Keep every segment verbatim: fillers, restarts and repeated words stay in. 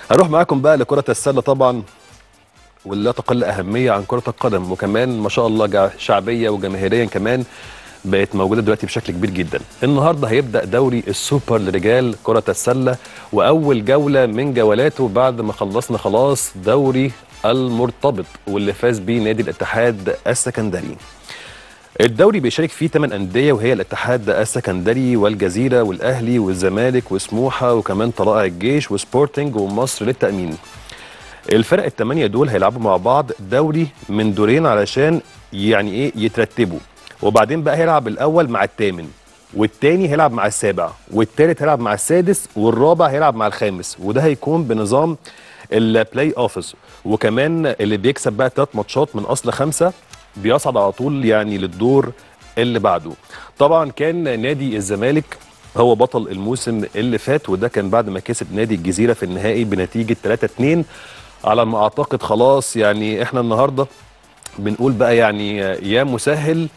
هروح معاكم بقى لكرة السلة طبعا، واللي لا تقل أهمية عن كرة القدم، وكمان ما شاء الله جا- شعبية وجماهيريا كمان بقت موجودة دلوقتي بشكل كبير جدا. النهارده هيبدأ دوري السوبر لرجال كرة السلة، وأول جولة من جولاته بعد ما خلصنا خلاص دوري المرتبط واللي فاز بيه نادي الاتحاد السكندري. الدوري بيشارك فيه ثمان أندية، وهي الاتحاد السكندري والجزيرة والأهلي والزمالك وسموحة وكمان طلائع الجيش وسبورتنج ومصر للتأمين. الفرق الثمانية دول هيلعبوا مع بعض دوري من دورين علشان يعني ايه يترتبوا، وبعدين بقى هيلعب الأول مع الثامن، والتاني هيلعب مع السابع، والتالت هيلعب مع السادس، والرابع هيلعب مع الخامس، وده هيكون بنظام البلاي اوفيس. وكمان اللي بيكسب بقى ثلاث ماتشات من اصل خمسه بيصعد على طول يعني للدور اللي بعده. طبعا كان نادي الزمالك هو بطل الموسم اللي فات، وده كان بعد ما كسب نادي الجزيرة في النهائي بنتيجة ثلاثة اثنين. على ما اعتقد خلاص يعني احنا النهارده بنقول بقى يعني يا مسهل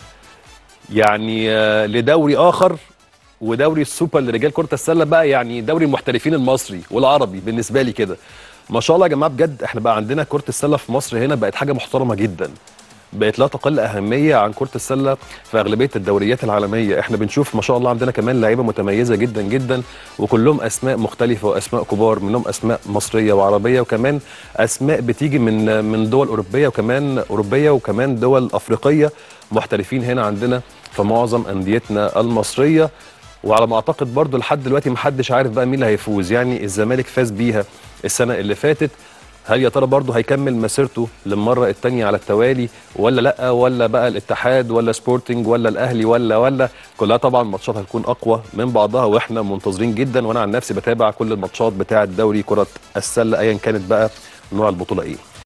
يعني آه، لدوري اخر، ودوري السوبر لرجال كرة السلة بقى يعني دوري المحترفين المصري والعربي بالنسبة لي كده. ما شاء الله يا جماعة بجد احنا بقى عندنا كرة السلة في مصر هنا بقت حاجة محترمة جدا، بقت لا تقل أهمية عن كرة السلة في أغلبية الدوريات العالمية. احنا بنشوف ما شاء الله عندنا كمان لعيبة متميزة جدا جدا، وكلهم أسماء مختلفة وأسماء كبار، منهم أسماء مصرية وعربية، وكمان أسماء بتيجي من من دول أوروبية وكمان أوروبية وكمان دول أفريقية محترفين هنا عندنا في معظم أنديتنا المصرية. وعلى ما اعتقد برضو لحد دلوقتي محدش عارف بقى مين اللي هيفوز. يعني الزمالك فاز بيها السنه اللي فاتت، هل يا ترى برضو هيكمل مسيرته للمره الثانيه على التوالي ولا لا، ولا بقى الاتحاد ولا سبورتنج ولا الاهلي ولا ولا كلها طبعا ماتشات هتكون اقوى من بعضها، واحنا منتظرين جدا. وانا عن نفسي بتابع كل الماتشات بتاعه دوري كره السله ايا كانت بقى نوع البطوله ايه.